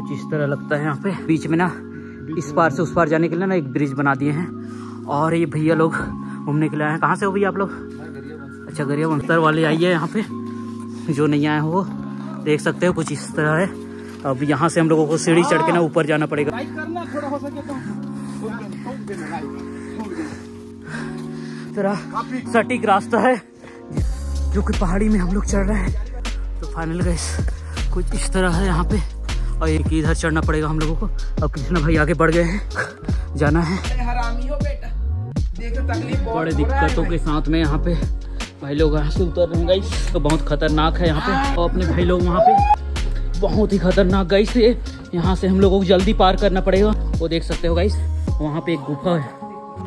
कुछ इस तरह लगता है। यहाँ पे बीच में ना इस पार से उस पार जाने के लिए ना एक ब्रिज बना दिए हैं। और ये भैया लोग घूमने के लिए आए हैं। कहाँ से हो भैया आप लोग? अच्छा गरियाबंद। उत्तर वाले आइए यहाँ पे, जो नहीं आए हो वो देख सकते हो कुछ इस तरह है। अब यहाँ से हम लोगों को सीढ़ी चढ़ के ना ऊपर जाना पड़ेगा। तरह सटीक रास्ता है जो कि पहाड़ी में हम लोग चढ़ रहे हैं। तो फाइनल गाइस कुछ इस तरह है यहाँ पे। और एक इधर चढ़ना पड़ेगा हम लोगों को। अब कृष्णा भाई आगे बढ़ गए हैं, जाना है। बड़े दिक्कतों के साथ में यहाँ पे भाई लोग यहाँ से उतर रहे हैं गाइस। तो बहुत खतरनाक है यहाँ पे। और अपने भाई लोग वहाँ पे बहुत ही खतरनाक गाइस है। यहाँ से हम लोगों को जल्दी पार करना पड़ेगा। वो देख सकते हो गाइस, वहाँ पे एक गुफा है।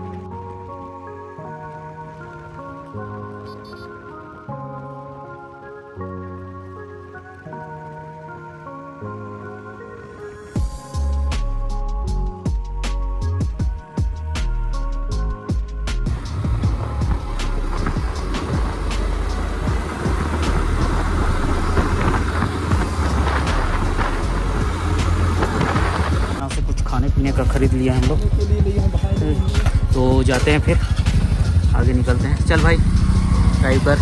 खाने पीने का खरीद लिया हम लोग, तो जाते हैं फिर आगे निकलते हैं। चल भाई ड्राइव कर।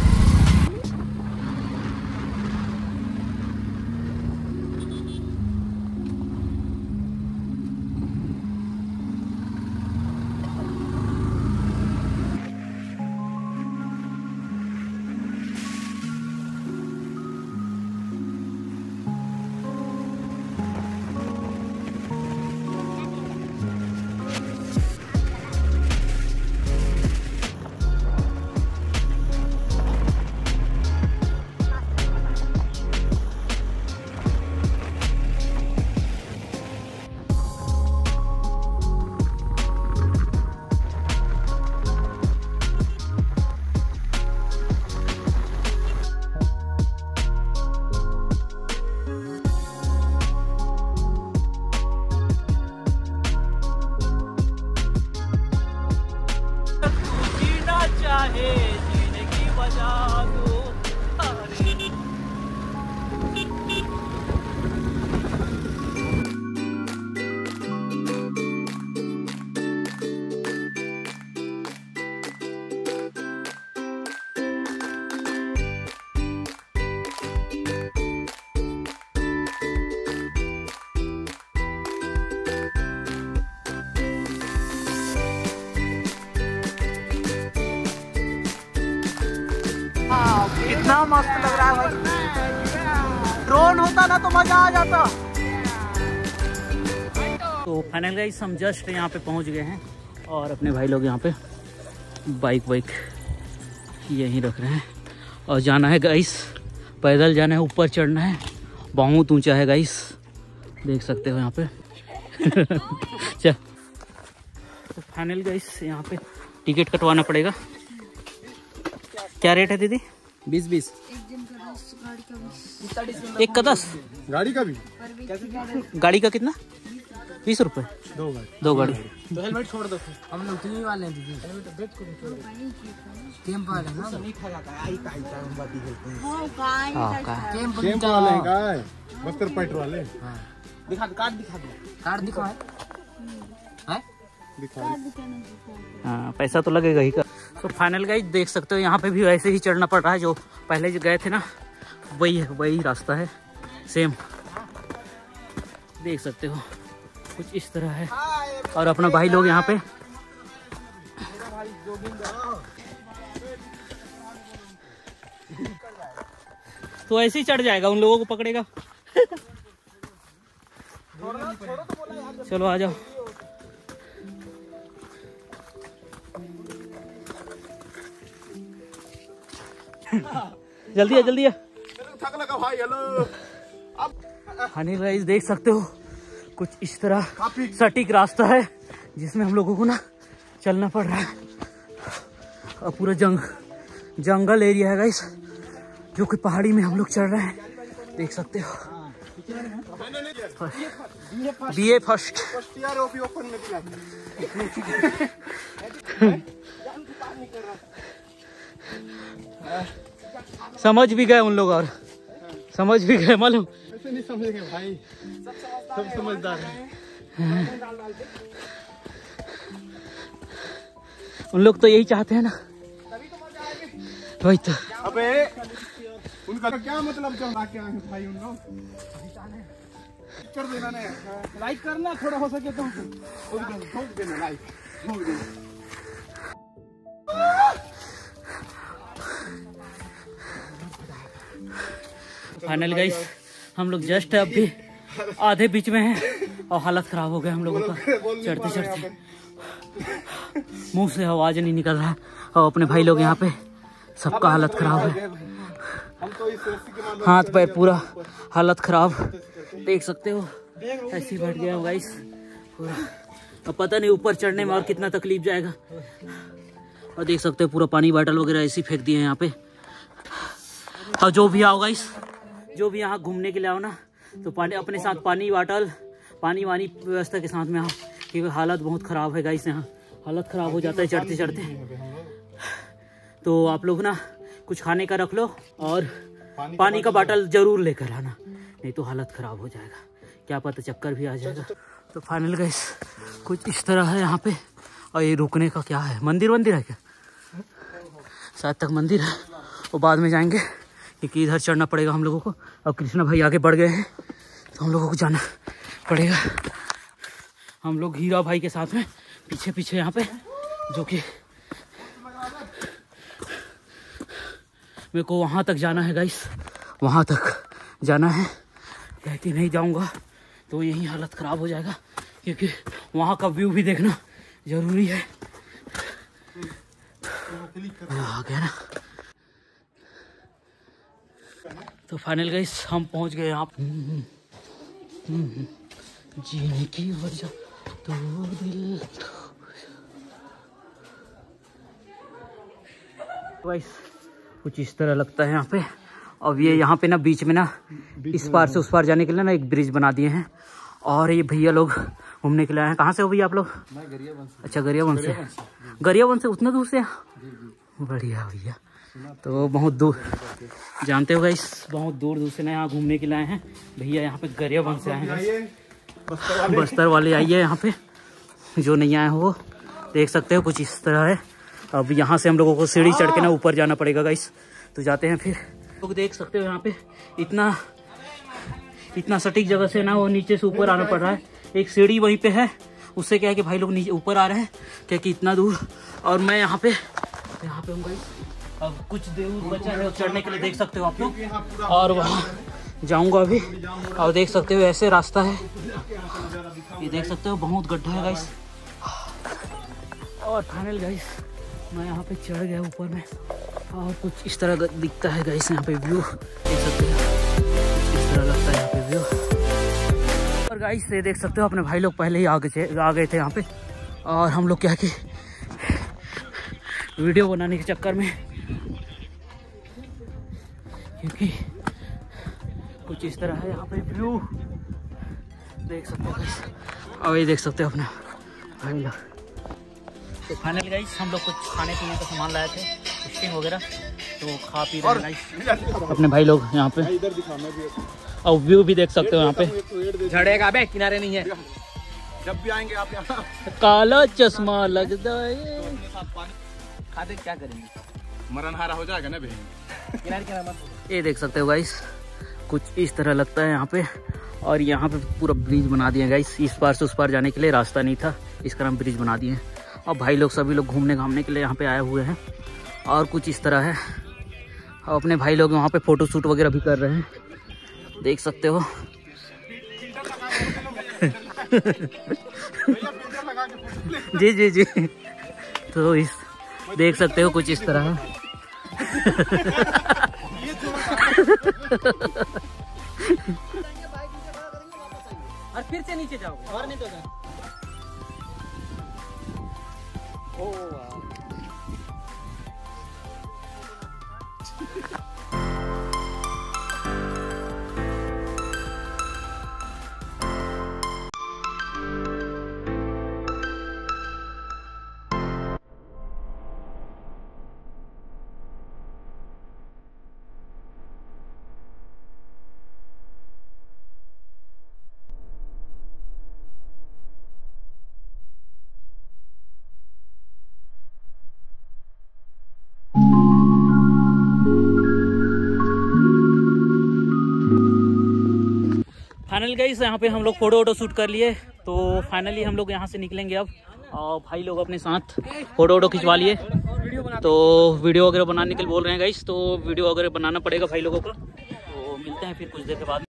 कितना मस्त लग रहा है भाई। ड्रोन होता ना तो मजा आ जाता। तो फाइनल गाइस हम जस्ट यहाँ पे पहुँच गए हैं। और अपने भाई लोग यहाँ पे बाइक यहीं रख रहे हैं। और जाना है गाइस, पैदल जाना है, ऊपर चढ़ना है। बहुत ऊंचा है गाइस, देख सकते हो यहाँ पे। चल तो फाइनल गाइस यहाँ पे टिकट कटवाना पड़ेगा। क्या रेट है दीदी? 20-20। एक का 10। गाड़ी का भी? गाड़ी का कितना? 20 रुपए। दो गाड़ी। तो हेलमेट छोड़ दो, हम लोग तीन वाले हैं दीदी। कैंप वाले ना, नहीं खा जाता है। आई हम बात ही करते हैं। कैंप वाले हैं का? बस्तर पैट वाले। हां दिखा, कार्ड दिखा दो। कार्ड दिखा है? दिखा। हाँ पैसा तो लगेगा ही का। तो फाइनल गाइस देख सकते हो यहाँ पे भी वैसे ही चढ़ना पड़ रहा है जो पहले जो गए थे ना, वही रास्ता है सेम। देख सकते हो कुछ इस तरह है। और अपना भाई लोग यहाँ पे तो ऐसे ही चढ़ जाएगा, उन लोगों को पकड़ेगा। चलो आ जाओ। जल्दी है जल्दी है। थक लगा भाई। हेलो हनी गाइस देख सकते हो कुछ इस तरह सटीक रास्ता है जिसमें हम लोगों को ना चलना पड़ रहा है। और पूरा जंगल एरिया है गाइस, जो कि पहाड़ी में हम लोग चढ़ रहे हैं, देख सकते हो। BA first. समझ भी गए उन लोग, और समझ भी गए मालूम। से नहीं समझेंगे भाई, सब समझदार है। उन लोग तो यही चाहते हैं ना, वही तो। अबे उनका क्या मतलब जब आके आए भाई, उन लोग कर देना ने, लाइक करना थोड़ा हो सके तो ठोक देना, लाइक ठोक देना। फाइनल गाइस हम लोग जस्ट अभी आधे बीच में हैं और हालत खराब हो गया हम लोगों का चढ़ते चढ़ते। मुंह से आवाज नहीं निकल रहा है और अपने भाई लोग यहाँ पे सबका हालत खराब है, हाथ पैर पूरा हालत खराब, देख सकते हो ऐसे ही बैठ गया गाइस पूरा। अब पता नहीं ऊपर चढ़ने में और कितना तकलीफ जाएगा। और देख सकते हो पूरा पानी बॉटल वगैरह ऐसे ही फेंक दिए हैं यहाँ पे। और जो भी आओ गाइस, जो भी यहाँ घूमने के लिए आओ ना, तो पानी अपने साथ पानी बॉटल पानी वानी व्यवस्था के साथ में आओ, क्योंकि हालत बहुत ख़राब है गाइस, यहाँ हालत ख़राब हो जाता है चढ़ते चढ़ते। तो आप लोग ना कुछ खाने का रख लो और पानी का बॉटल ज़रूर लेकर आना, नहीं तो हालत ख़राब हो जाएगा, क्या पता चक्कर भी आ जाएगा। तो फाइनल गाइस कुछ इस तरह है यहाँ पे। और ये रुकने का क्या है, मंदिर है क्या, शायद तक मंदिर है, और बाद में जाएंगे क्योंकि इधर चढ़ना पड़ेगा हम लोगों को। और कृष्णा भाई आगे बढ़ गए हैं तो हम लोगों को जाना पड़ेगा। हम लोग हीरा भाई के साथ में पीछे पीछे यहाँ पे, जो कि मेरे को वहाँ तक जाना है गाइस, वहाँ तक जाना है। कहती नहीं जाऊँगा तो यही हालत ख़राब हो जाएगा, क्योंकि वहाँ का व्यू भी देखना ज़रूरी है। आ गया ना। तो फाइनल गाइस हम पहुँच गए यहाँ। जीने की वजह तो दिल गाइस कुछ इस तरह लगता है यहाँ पे। अब ये यहाँ पे ना बीच में ना इस पार से उस पार जाने के लिए ना एक ब्रिज बना दिए हैं। और ये भैया लोग घूमने के लिए आए हैं। कहाँ से हो भैया आप लोग? अच्छा गरियाबंद से। गरियाबंद से उतना दूर से? बढ़िया भैया। तो बहुत दूर, जानते हो गाइस, बहुत दूर दूर से ना यहाँ घूमने के लिए आए हैं भैया। यहाँ पे गरियाबंद से आए हैं, बस्तर वाले आइए यहाँ पे, जो नहीं आए हो वो देख सकते हो कुछ इस तरह है। अब यहाँ से हम लोगों को सीढ़ी चढ़ के ना ऊपर जाना पड़ेगा गाइस। तो जाते हैं फिर। लोग देख सकते हो यहाँ पे इतना सटीक जगह से ना वो नीचे से ऊपर आना पड़ रहा है। एक सीढ़ी वहीं पे है, उससे क्या है कि भाई लोग नीचे ऊपर आ रहे हैं क्या कि इतना दूर। और मैं यहाँ पे हूँ गाइस। अब कुछ दूर बचा है चढ़ने के लिए, देख सकते हो आप लोग। और वहाँ जाऊँगा अभी। और देख सकते हो ऐसे रास्ता है, ये देख सकते हो बहुत गड्ढा है गाइस। और फाइनल गाइस मैं यहाँ पे चढ़ गया ऊपर में, और कुछ इस तरह दिखता है गाइस यहाँ पे व्यू, देख सकते हो इस तरह लगता है यहाँ पे व्यू। और गाइस ये देख सकते हो अपने भाई लोग पहले ही आ गए थे यहाँ पे। और हम लोग क्या कि वीडियो बनाने के चक्कर में, क्योंकि कुछ इस तरह है यहाँ पे व्यू, देख सकते हो गाइस। और ये देख सकते हो अपने भाई लोग। तो फाइनल गाइस हम लोग कुछ खाने पीने का सामान लाए थे, स्टिंग वगैरह, तो खा पी रहे गाइस अपने भाई लोग यहाँ पे। और व्यू भी देख सकते हो यहाँ पे। झड़ेगा बे, किनारे नहीं है। जब भी आएंगे आप यहाँ काला चश्मा लगता है। खाते क्या करेंगे, मरणहारा हो जाएगा ना बहन। किनारे मत। ये देख सकते हो गाइस कुछ इस तरह लगता है यहाँ पे। और यहाँ पे पूरा ब्रिज बना दिया गाइस, इस पार से उस पार जाने के लिए रास्ता नहीं था, इस कारण ब्रिज बना दिए हैं। और भाई लोग सभी लोग घूमने घामने के लिए यहाँ पे आए हुए हैं। और कुछ इस तरह है। और अपने भाई लोग वहाँ पे फोटो शूट वगैरह भी कर रहे हैं, देख सकते हो। जी जी जी। तो इस देख सकते हो कुछ इस तरह है। और फिर से नीचे जाओगे और नहीं तो गाइस यहाँ पे हम लोग फोटो वोटो शूट कर लिए, तो फाइनली हम लोग यहाँ से निकलेंगे अब। और भाई लोग अपने साथ फोटो वोटो खिंचवा लिए, तो वीडियो वगैरह बनाने के लिए बोल रहे हैं गाइस, तो वीडियो वगैरह बनाना पड़ेगा भाई लोगों को। तो मिलते हैं फिर कुछ देर के बाद।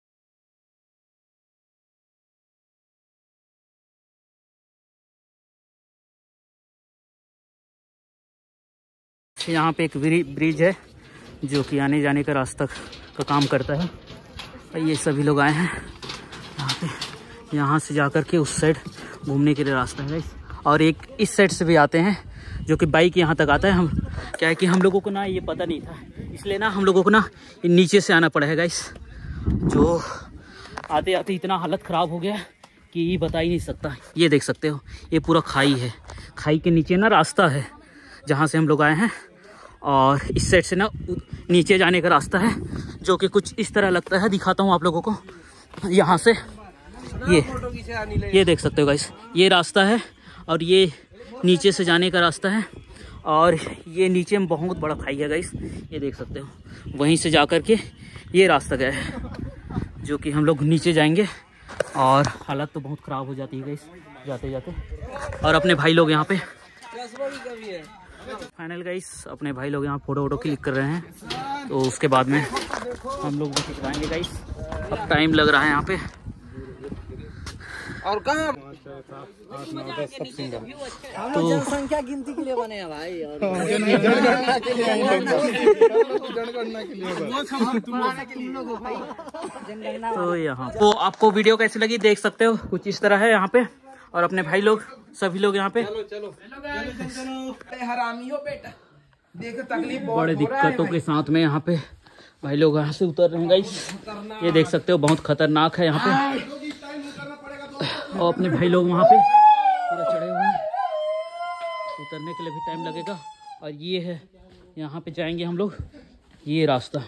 यहाँ पे एक ब्रिज है जो कि आने जाने का रास्ता का काम करता है। ये सभी लोग आए हैं यहाँ पे, यहाँ से जाकर के उस साइड घूमने के लिए रास्ता है गाइस। और एक इस साइड से भी आते हैं जो कि बाइक यहाँ तक आता है। हम क्या है कि हम लोगों को ना ये पता नहीं था, इसलिए ना हम लोगों को ना नीचे से आना पड़ा है गाइस। जो आते आते इतना हालत ख़राब हो गया कि बता ही नहीं सकता। ये देख सकते हो, ये पूरा खाई है, खाई के नीचे ना रास्ता है जहाँ से हम लोग आए हैं। और इस साइड से ना नीचे जाने का रास्ता है जो कि कुछ इस तरह लगता है। दिखाता हूँ आप लोगों को, यहाँ से ये देख सकते हो गाइस, ये रास्ता है और ये नीचे से जाने का रास्ता है। और ये नीचे में बहुत बड़ा खाई है गाइस, ये देख सकते हो। वहीं से जा कर के ये रास्ता गया है जो कि हम लोग नीचे जाएंगे। और हालत तो बहुत ख़राब हो जाती है गाइस जाते जाते। और अपने भाई लोग यहाँ पे फाइनल गाइस, अपने भाई लोग यहाँ फोटो वोटो क्लिक कर रहे हैं, तो उसके बाद में हम लोग भी खिंचवाएंगे गाइस। अब टाइम लग रहा है यहाँ पे। और कहाँ तो जनसंख्या गिनती के लिए बने हैं भाई, और तो यहाँ तो आपको वीडियो कैसी लगी देख सकते हो, कुछ इस तरह है यहाँ पे। और अपने भाई लोग सभी लोग यहाँ पे हरामी हो बेटा, देखो तकलीफ बड़े दिक्कतों के साथ में यहाँ पे भाई लोग यहाँ से उतर रहे हैं गाइस। ये देख सकते हो, बहुत खतरनाक है यहाँ पे। और अपने भाई लोग वहाँ पे पूरा चढ़े हुए हैं, उतरने के लिए भी टाइम लगेगा। और ये है यहाँ पे जाएंगे हम लोग, ये रास्ता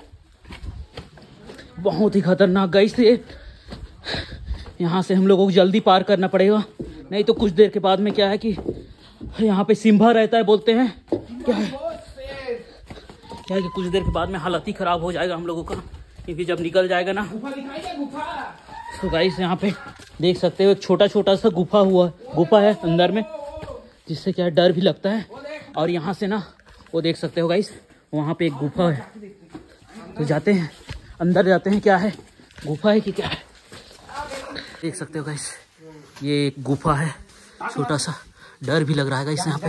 बहुत ही खतरनाक गाइस। ये यहाँ से हम लोगों को जल्दी पार करना पड़ेगा, नहीं तो कुछ देर के बाद में क्या है कि यहाँ पे सिम्भा रहता है बोलते हैं। क्या है कि कुछ देर के बाद में हालत ही ख़राब हो जाएगा हम लोगों का, क्योंकि जब निकल जाएगा ना। तो गाइस यहाँ पे देख सकते हो, एक छोटा छोटा सा गुफा है अंदर में, जिससे क्या डर भी लगता है। और यहाँ से ना वो देख सकते हो गाइस, वहाँ पे एक गुफा है, तो जाते हैं अंदर, जाते हैं क्या है, गुफा है कि क्या है। देख सकते हो गाइस, ये एक गुफा है छोटा सा, डर भी लग रहा है गाइस यहाँ पे।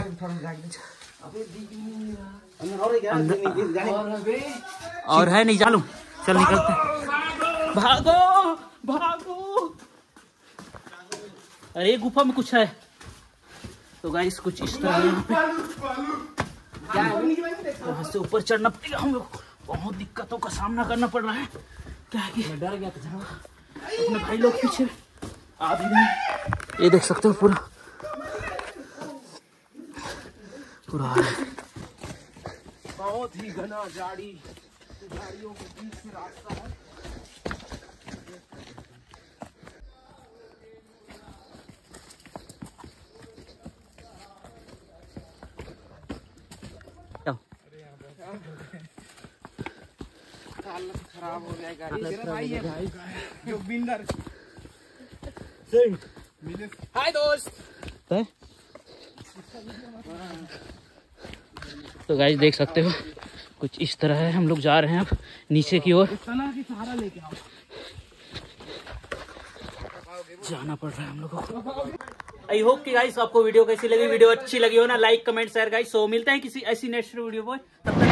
और है नहीं, चालू चल निकलते, भागो भागो। अरे गुफा में कुछ है। तो गाइस कुछ इस तरह यहाँ पे यहाँ से ऊपर चढ़ना पड़ेगा हम लोग, बहुत दिक्कतों का सामना करना पड़ रहा है। क्या है कि डर गया था, अपने भाई लोग पीछे आ भी नहीं। ये देख सकते हो पूरा बहुत ही घना झाड़ियों के बीच से रास्ता है। हालत खराब हो जाएगा। भाई है जो बिंदर। हाय दोस्त। तो गाइस देख सकते हो कुछ इस तरह है, हम लोग जा रहे हैं अब नीचे की ओर। जाना पड़ रहा है हम लोगों को। आई होप कि गाइस आपको वीडियो कैसी लगी, वीडियो अच्छी लगी हो ना, like comment share guys. So मिलते हैं किसी ऐसी नेक्स्ट वीडियो पर, तब तक